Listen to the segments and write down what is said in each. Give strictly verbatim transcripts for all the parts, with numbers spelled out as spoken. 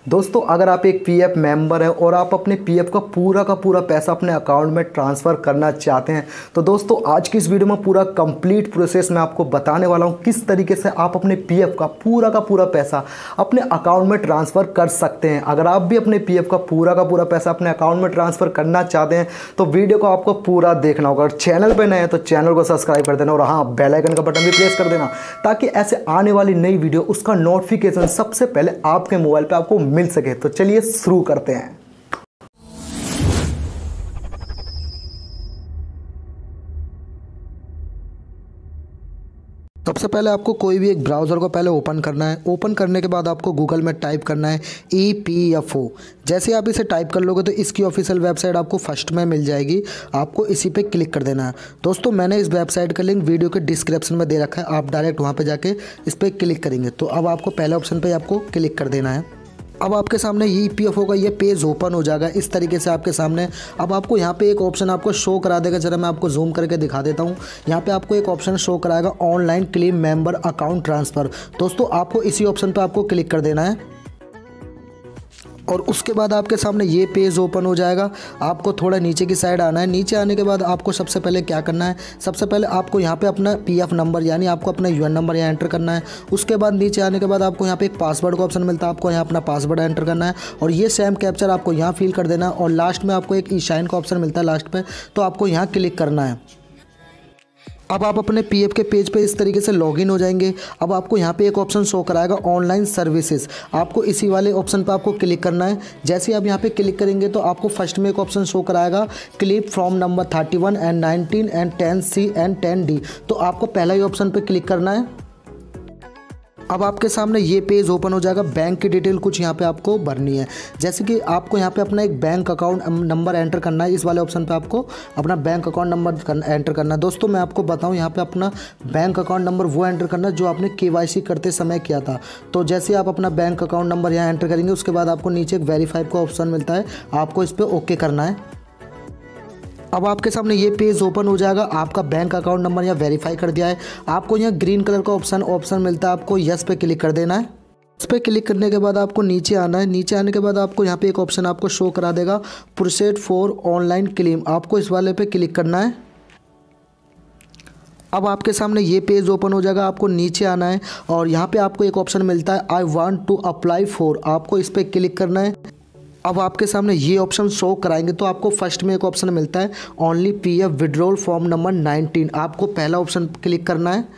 दोस्तों अगर आप एक पीएफ मेंबर हैं और आप अपने पीएफ का पूरा का पूरा पैसा अपने अकाउंट में ट्रांसफ़र करना चाहते हैं तो दोस्तों आज की इस वीडियो में पूरा कंप्लीट प्रोसेस मैं आपको बताने वाला हूं किस तरीके से आप अपने पीएफ का पूरा का पूरा पैसा अपने अकाउंट में ट्रांसफ़र कर सकते हैं। अगर आप भी अपने पीएफ का पूरा का पूरा पैसा अपने अकाउंट में ट्रांसफ़र करना चाहते हैं तो वीडियो को आपको पूरा देखना होगा। और चैनल पर नए हैं तो चैनल को सब्सक्राइब कर देना और हाँ बेल आइकन का बटन भी प्रेस कर देना ताकि ऐसे आने वाली नई वीडियो उसका नोटिफिकेशन सबसे पहले आपके मोबाइल पर आपको मिल सके। तो चलिए शुरू करते हैं। सबसे पहले आपको कोई भी एक ब्राउज़र को पहले ओपन करना है। ओपन करने के बाद आपको गूगल में टाइप करना है ई पी एफ ओ। जैसे आप इसे टाइप कर लोगे तो इसकी ऑफिशियल वेबसाइट आपको फर्स्ट में मिल जाएगी। आपको इसी पे क्लिक कर देना है। दोस्तों मैंने इस वेबसाइट का लिंक वीडियो के डिस्क्रिप्शन में दे रखा है, आप डायरेक्ट वहाँ पर जाके इस पर क्लिक करेंगे तो अब आपको पहले ऑप्शन पर आपको क्लिक कर देना है। अब आपके सामने ई पी एफ ओ का ये पेज ओपन हो जाएगा इस तरीके से आपके सामने। अब आपको यहाँ पे एक ऑप्शन आपको शो करा देगा, जरा मैं आपको जूम करके दिखा देता हूँ। यहाँ पे आपको एक ऑप्शन शो कराएगा online claim member account transfer. दोस्तों आपको इसी ऑप्शन पे आपको क्लिक कर देना है और उसके बाद आपके सामने ये पेज ओपन हो जाएगा। आपको थोड़ा नीचे की साइड आना है। नीचे आने के बाद आपको सबसे पहले क्या करना है, सबसे पहले आपको यहाँ पे अपना पीएफ नंबर यानी आपको अपना यूएन नंबर यहाँ एंटर करना है। उसके बाद नीचे आने के बाद आपको यहाँ पे एक पासवर्ड का ऑप्शन मिलता है, आपको यहाँ अपना पासवर्ड एंटर करना है और ये सेम कैप्चर आपको यहाँ फिल कर देना है। और लास्ट में आपको एक ई साइन का ऑप्शन मिलता है लास्ट पे, तो आपको यहाँ क्लिक करना है। अब आप अपने पीएफ के पेज पे इस तरीके से लॉगिन हो जाएंगे। अब आपको यहाँ पे एक ऑप्शन शो कराएगा ऑनलाइन सर्विसेज, आपको इसी वाले ऑप्शन पे आपको क्लिक करना है। जैसे आप यहाँ पे क्लिक करेंगे तो आपको फर्स्ट में एक ऑप्शन शो कराएगा claim form number thirty one and nineteen and ten C and ten D, तो आपको पहला ही ऑप्शन पे क्लिक करना है। अब आपके सामने ये पेज ओपन हो जाएगा। बैंक की डिटेल कुछ यहाँ पे आपको भरनी है, जैसे कि आपको यहाँ पे अपना एक बैंक अकाउंट नंबर एंटर करना है। इस वाले ऑप्शन पे आपको अपना बैंक अकाउंट नंबर एंटर करना है। दोस्तों मैं आपको बताऊँ यहाँ पे अपना बैंक अकाउंट नंबर वो एंटर करना है जो आपने केवाईसी करते समय किया था। तो जैसे आप अपना बैंक अकाउंट नंबर यहाँ एंटर करेंगे उसके बाद आपको नीचे एक वेरीफाई का ऑप्शन मिलता है, आपको इस पर ओके करना है। अब आपके सामने ये पेज ओपन हो जाएगा। आपका बैंक अकाउंट नंबर यहाँ वेरीफाई कर दिया है। आपको यहाँ ग्रीन कलर का ऑप्शन ऑप्शन मिलता है, आपको यस पे क्लिक कर देना है। इस पर क्लिक करने के बाद आपको नीचे आना है। नीचे आने के बाद आपको यहाँ पे एक ऑप्शन आपको शो करा देगा प्रोसीड फॉर ऑनलाइन क्लेम, आपको इस वाले पे क्लिक करना है। अब आपके सामने ये पेज ओपन हो जाएगा। आपको नीचे आना है और यहाँ पे आपको एक ऑप्शन मिलता है I want to apply for, आपको इस पर क्लिक करना है। अब आपके सामने ये ऑप्शन शो कराएंगे तो आपको फर्स्ट में एक ऑप्शन मिलता है only PF withdrawal form number nineteen, आपको पहला ऑप्शन क्लिक करना है।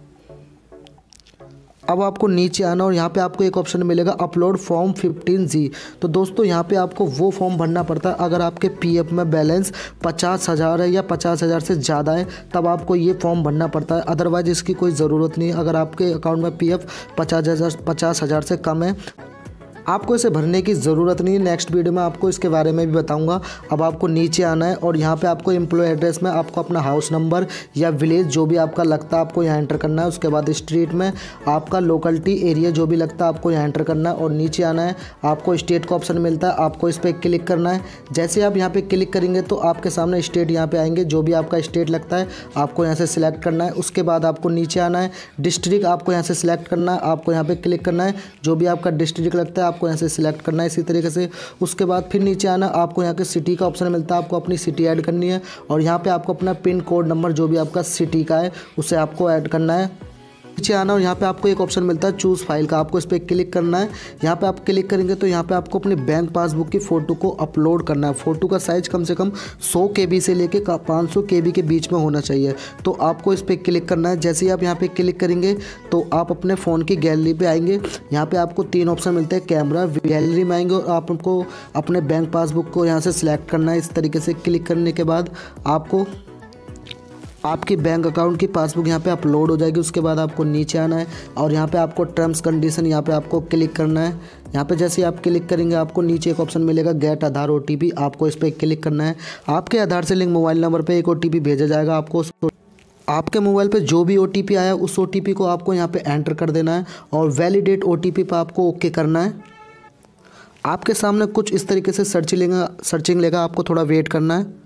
अब आपको नीचे आना और यहाँ पे आपको एक ऑप्शन मिलेगा अपलोड फॉर्म फिफ्टीन जी। तो दोस्तों यहाँ पे आपको वो फॉर्म भरना पड़ता है अगर आपके पीएफ में बैलेंस पचास हज़ार है या पचास हज़ार से ज़्यादा है तब आपको ये फॉर्म भरना पड़ता है, अदरवाइज़ इसकी कोई ज़रूरत नहीं है। अगर आपके अकाउंट में पीएफ पचास हज़ार पचास हज़ार से कम है आपको इसे भरने की ज़रूरत नहीं है। नेक्स्ट वीडियो में आपको इसके बारे में भी बताऊंगा। अब आपको नीचे आना है और यहाँ पे आपको एम्प्लॉय एड्रेस में आपको अपना हाउस नंबर या विलेज जो भी आपका लगता है आपको यहाँ एंटर करना है। उसके बाद स्ट्रीट में आपका लोकलिटी एरिया जो भी लगता है आपको यहाँ एंटर करना है और नीचे आना है। आपको स्टेट का ऑप्शन मिलता है, आपको इस पर क्लिक करना है। जैसे आप यहाँ पर क्लिक करेंगे तो आपके सामने स्टेट यहाँ पर आएंगे, जो भी आपका स्टेट लगता है आपको यहाँ से सिलेक्ट करना है। उसके बाद आपको नीचे आना है, डिस्ट्रिक्ट आपको यहाँ से सिलेक्ट करना है, आपको यहाँ पर क्लिक करना है। जो भी आपका डिस्ट्रिक्ट लगता है आपको यहाँ से सिलेक्ट करना है इसी तरीके से। उसके बाद फिर नीचे आना, आपको यहाँ के सिटी का ऑप्शन मिलता है, आपको अपनी सिटी ऐड करनी है और यहाँ पे आपको अपना पिन कोड नंबर जो भी आपका सिटी का है उसे आपको ऐड करना है। नीचे आना और यहाँ पे आपको एक ऑप्शन मिलता है चूज़ फाइल का, आपको इस पर क्लिक करना है। यहाँ पे आप क्लिक करेंगे तो यहाँ पे आपको अपने बैंक पासबुक की फ़ोटो को अपलोड करना है। फ़ोटो का साइज़ कम से कम सौ के बी से लेके पाँच सौ के बी के बीच में होना चाहिए, तो आपको इस पर क्लिक करना है। जैसे ही आप यहाँ पे क्लिक करेंगे तो आप अपने फ़ोन की गैलरी पे आएंगे। यहाँ पे आपको तीन ऑप्शन मिलते हैं, कैमरा, गैलरी में आएंगे और आपको अपने बैंक पासबुक को यहाँ से सिलेक्ट करना है। इस तरीके से क्लिक करने के बाद आपको आपकी बैंक अकाउंट की पासबुक यहाँ पे अपलोड हो जाएगी। उसके बाद आपको नीचे आना है और यहाँ पे आपको टर्म्स कंडीशन यहाँ पे आपको क्लिक करना है। यहाँ पे जैसे आप क्लिक करेंगे आपको नीचे एक ऑप्शन मिलेगा गेट आधार ओटीपी, आपको इस पर क्लिक करना है। आपके आधार से लिंक मोबाइल नंबर पे एक ओटीपी भेजा जाएगा। आपको आपके मोबाइल पे जो भी ओटीपी आया उस ओटीपी को आपको यहाँ पे एंटर कर देना है और वैलिडेट ओटीपी पर आपको ओके करना है। आपके सामने कुछ इस तरीके से सर्चिंग लेगा सर्चिंग लेगा आपको थोड़ा वेट करना है।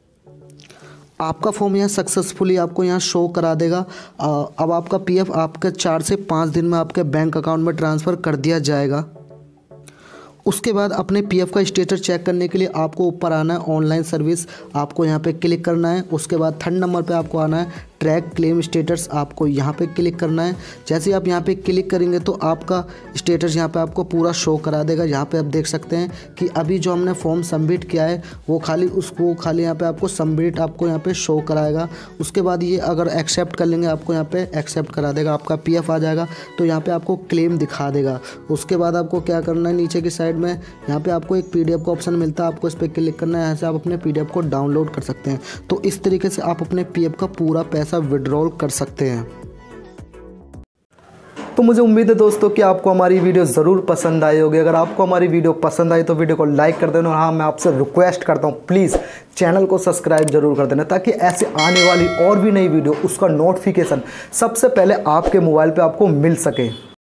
आपका फॉर्म यहाँ सक्सेसफुली आपको यहाँ शो करा देगा। अब आपका पीएफ आपके चार से पाँच दिन में आपके बैंक अकाउंट में ट्रांसफ़र कर दिया जाएगा। उसके बाद अपने पीएफ का स्टेटस चेक करने के लिए आपको ऊपर आना है ऑनलाइन सर्विस, आपको यहाँ पे क्लिक करना है। उसके बाद थर्ड नंबर पे आपको आना है ट्रैक क्लेम स्टेटस, आपको यहाँ पे क्लिक करना है। जैसे ही आप यहाँ पे क्लिक करेंगे तो आपका स्टेटस यहाँ पे आपको पूरा शो करा देगा। यहाँ पे आप देख सकते हैं कि अभी जो हमने फॉर्म सबमिट किया है वो खाली उसको खाली यहाँ पे आपको सबमिट आपको यहाँ पे शो कराएगा। उसके बाद ये अगर एक्सेप्ट कर लेंगे आपको यहाँ पे एक्सेप्ट करा देगा, आपका पीएफ आ जाएगा। तो यहाँ पे आपको क्लेम दिखा देगा। उसके बाद आपको क्या करना है, नीचे की साइड में यहाँ पे आपको एक पीडीएफ का ऑप्शन मिलता है, आपको इस पर क्लिक करना है। यहाँ से आप अपने पीडीएफ को डाउनलोड कर सकते हैं। तो इस तरीके से आप अपने पीएफ का पूरा पैसा विड्रॉल कर सकते हैं। तो मुझे उम्मीद है दोस्तों कि आपको हमारी वीडियो ज़रूर पसंद आई होगी। अगर आपको हमारी वीडियो पसंद आई तो वीडियो को लाइक कर देना। और हाँ, मैं आपसे रिक्वेस्ट करता हूँ प्लीज़ चैनल को सब्सक्राइब जरूर कर देना, ताकि ऐसे आने वाली और भी नई वीडियो उसका नोटिफिकेशन सबसे पहले आपके मोबाइल पे आपको मिल सके।